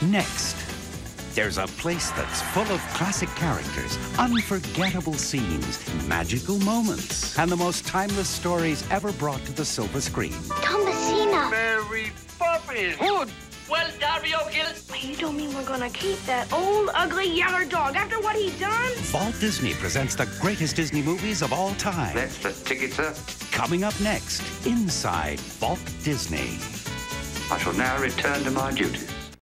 Next, there's a place that's full of classic characters, unforgettable scenes, magical moments, and the most timeless stories ever brought to the silver screen. Thomasina. Mary Poppins. Good. Well, Darby O'Gill. You don't mean we're gonna keep that old, ugly yaller dog after what he done? Walt Disney presents the greatest Disney movies of all time. That's the ticket, sir. Coming up next, inside Walt Disney. I shall now return to my duties.